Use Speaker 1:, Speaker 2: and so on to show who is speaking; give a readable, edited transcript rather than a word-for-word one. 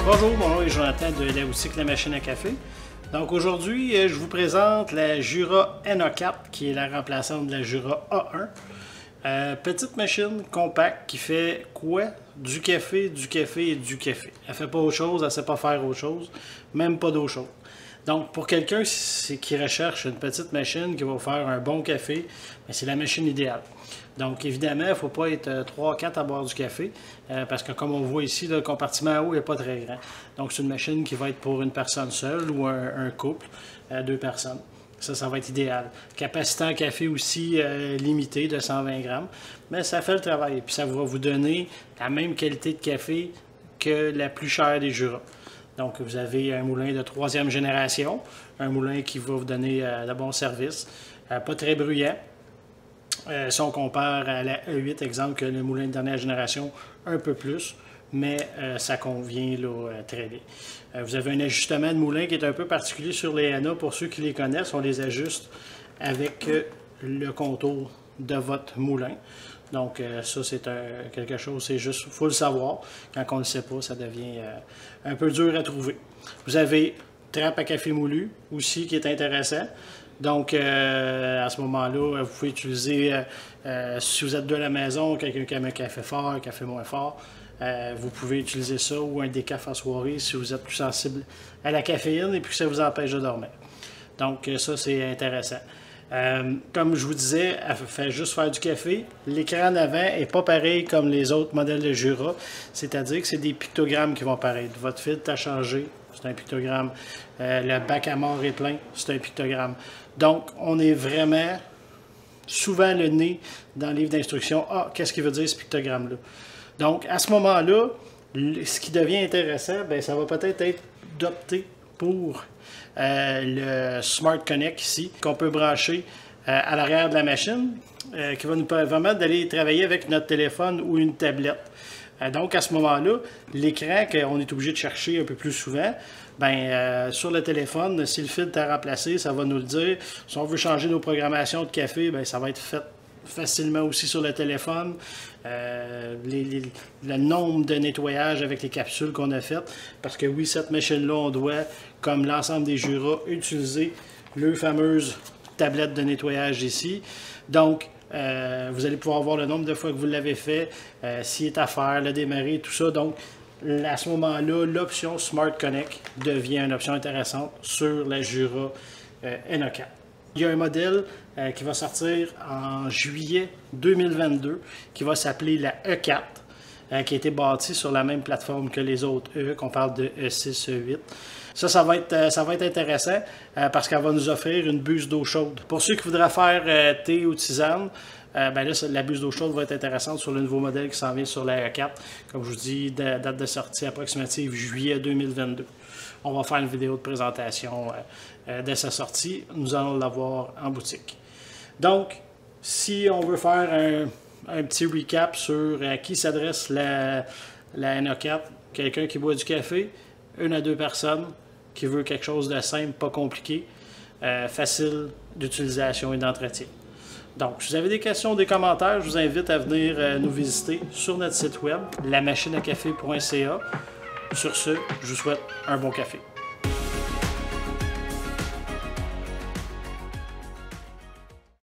Speaker 1: Bonjour, mon nom est Jonathan de la boutique La Machine à Café. Donc aujourd'hui, je vous présente la Jura NA4 qui est la remplaçante de la Jura A1. Petite machine compacte qui fait quoi? Du café et du café. Elle fait pas autre chose, elle ne sait pas faire autre chose, même pas d'eau chaude. Donc pour quelqu'un qui recherche une petite machine qui va faire un bon café, c'est la machine idéale. Donc évidemment, il ne faut pas être 3-4 à boire du café, parce que comme on voit ici, le compartiment à eau n'est pas très grand. Donc c'est une machine qui va être pour une personne seule ou un couple, 2 personnes. Ça va être idéal. Capacité en café aussi limitée de 120 grammes, mais ça fait le travail. Puis ça va vous donner la même qualité de café que la plus chère des Jura. Donc vous avez un moulin de 3e génération, un moulin qui va vous donner de bons services, pas très bruyant. Si on compare à la E8, exemple, que le moulin de dernière génération, un peu plus, mais ça convient là, très bien. Vous avez un ajustement de moulin qui est un peu particulier sur les NA. Pour ceux qui les connaissent, on les ajuste avec le contour de votre moulin. Donc ça, c'est quelque chose, c'est juste, il faut le savoir. Quand on ne le sait pas, ça devient un peu dur à trouver. Vous avez trappe à café moulu aussi qui est intéressant. Donc, à ce moment-là, vous pouvez utiliser, si vous êtes de la maison, quelqu'un qui aime un café fort, un café moins fort, vous pouvez utiliser ça ou un décaf en soirée si vous êtes plus sensible à la caféine et puis que ça vous empêche de dormir. Donc, ça, c'est intéressant. Comme je vous disais, elle fait juste faire du café. L'écran en avant n'est pas pareil comme les autres modèles de Jura, c'est-à-dire que c'est des pictogrammes qui vont apparaître. Votre filtre a changé, c'est un pictogramme. Le bac à mort est plein, c'est un pictogramme. Donc, on est vraiment souvent le nez dans le livre d'instruction. Ah, qu'est-ce qu'il veut dire ce pictogramme-là? Donc, à ce moment-là, ce qui devient intéressant, bien, ça va peut-être être d'opter pour le Smart Connect ici, qu'on peut brancher à l'arrière de la machine, qui va nous permettre d'aller travailler avec notre téléphone ou une tablette. Donc, à ce moment-là, l'écran qu'on est obligé de chercher un peu plus souvent, sur le téléphone, si le filtre est remplacé, ça va nous le dire. Si on veut changer nos programmations de café, bien, ça va être fait facilement aussi sur le téléphone. Le nombre de nettoyages avec les capsules qu'on a faites. Parce que oui, cette machine-là, on doit, comme l'ensemble des Jura, utiliser le fameuse tablette de nettoyage ici. Donc, vous allez pouvoir voir le nombre de fois que vous l'avez fait, s'il est à faire, le démarrer, tout ça. Donc, à ce moment-là, l'option Smart Connect devient une option intéressante sur la Jura NA4. Il y a un modèle qui va sortir en juillet 2022 qui va s'appeler la E4, qui a été bâti sur la même plateforme que les autres E, qu'on parle de E6, E8. Ça va être intéressant parce qu'elle va nous offrir une buse d'eau chaude. Pour ceux qui voudraient faire thé ou tisane, là, la buse d'eau chaude va être intéressante sur le nouveau modèle qui s'en vient sur la E4. Comme je vous dis, date de sortie approximative juillet 2022. On va faire une vidéo de présentation de sa sortie. Nous allons l'avoir en boutique. Donc, si on veut faire un petit recap sur à qui s'adresse la NA4, quelqu'un qui boit du café, 1 à 2 personnes, qui veut quelque chose de simple, pas compliqué, facile d'utilisation et d'entretien. Donc, si vous avez des questions ou des commentaires, je vous invite à venir nous visiter sur notre site web, lamachineacafé.ca. Sur ce, je vous souhaite un bon café.